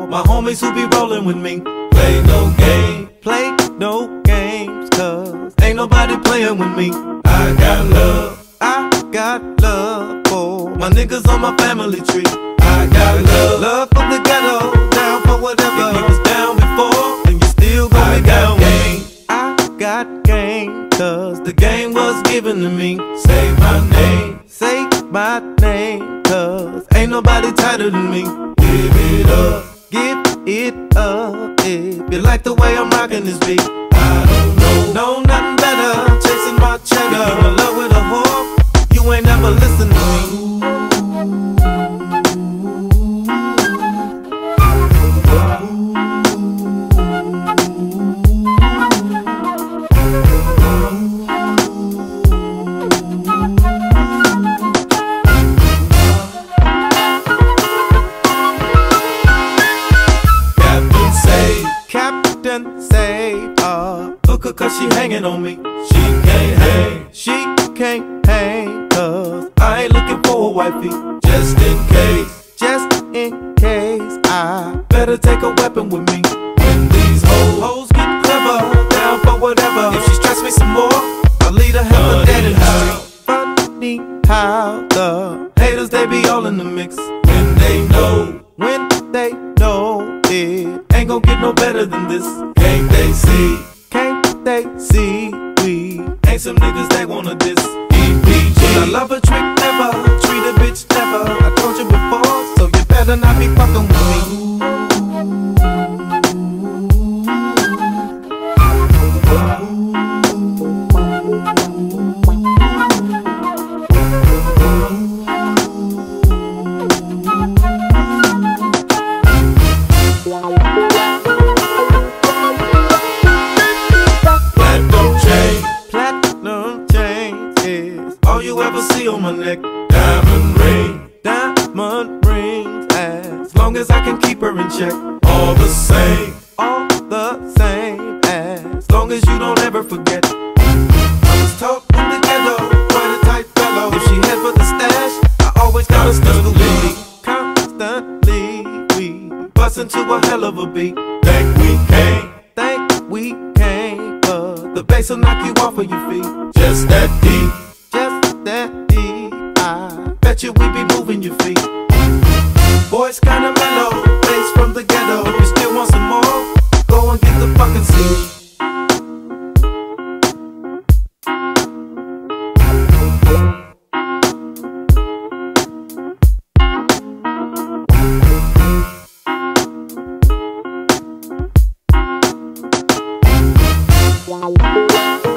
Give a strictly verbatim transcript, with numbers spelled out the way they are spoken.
my homies who be rolling with me. Play no game, play no games, cause ain't nobody playing with me. I got love, I got love for my niggas on my family tree. I got love, love for the ghetto, down for whatever. If you was down before, then you still gon' be down with me. I got game, cause the game was given to me. Say my name, say my name, cause ain't nobody tighter than me. Give it up, give it up, if you like the way I'm rocking this beat. I don't know, know nothing better, chasing my cheddar. If you in love with a whore, you ain't never listen to me. Captain save her, hooker cause she hanging on me. She can't hang, she can't hang, cause I ain't looking for a wifey. Just in case, just in case, I better take a weapon with me. When these hoes, hoes get clever, down for whatever. If she stress me some more, I'll lead her hell dead in the street. Funny how the haters, they be all in the mix. When they know, when they know it ain't gon' get no better than this. Can't they see, can't they see we ain't some niggas they wanna diss. E P G, I love a trick never, treat a bitch never. I told you before, so you better not be fucking with me. All you ever see on my neck, diamond ring, diamond rings. As long as I can keep her in check, all the same, all the same. As long as you don't ever forget, I was taught in the ghetto, quite a tight fellow. If she head for the stash, I always got a stuff with me. Constantly, we bust into a hell of a beat. Think we came, think we came, but the bass will knock you off of your feet. Just that deep, just that deep, I bet you we be moving your feet. Boys kinda mellow, bass from the ghetto. If you still want some more, go and get the fucking seat. Wow.